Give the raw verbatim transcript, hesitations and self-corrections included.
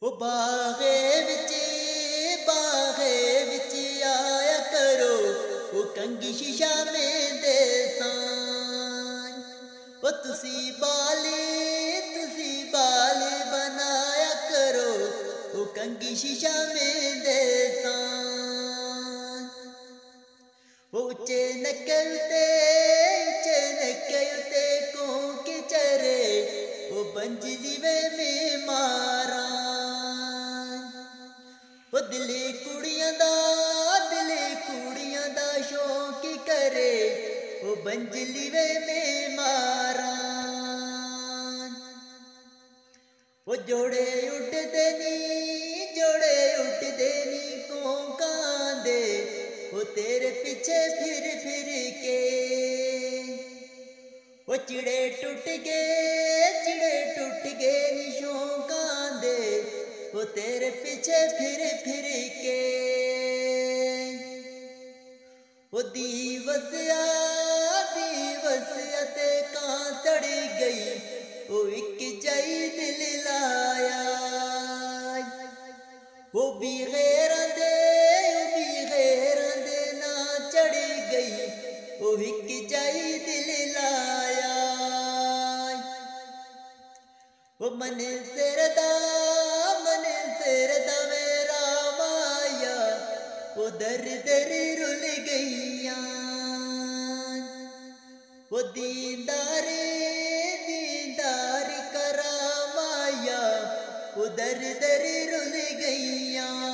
وہ باغے وچ باغے وچ آیا کرو وہ کنگی شیشہ میں دے سان وہ تسی بالی تسی بالی بنایا کرو وہ کنگی شیشہ میں دے سان وہ اچے نکلتے اچے نکلتے کون کے چرے وہ بنجلی میں ماران وہ دلی کڑیاں دا دلی کڑیاں دا شوق کرے وہ بنجلی میں ماران وہ جوڑے اٹھ دینی جوڑے اٹھ دینی کون کاندے وہ تیرے پیچھے پھر پھر کے وہ چڑے ٹوٹ گئے چڑے ٹوٹ گئے نشوں کاندے وہ تیرے پیچھے پھر پھر کے وہ دیوسیا دیوسیا تے کہاں سڑی گئی وہ ایک جائی دل لایا وہ بھی غیراں دے وہ بھی غیراں دے نہ چڑی گئی وہ ایک جائی دل لایا وہ من سردا من سردا میرا مایا وہ در در رل گئیاں وہ دیندار دیندار کرام آیا وہ در در رل گئیاں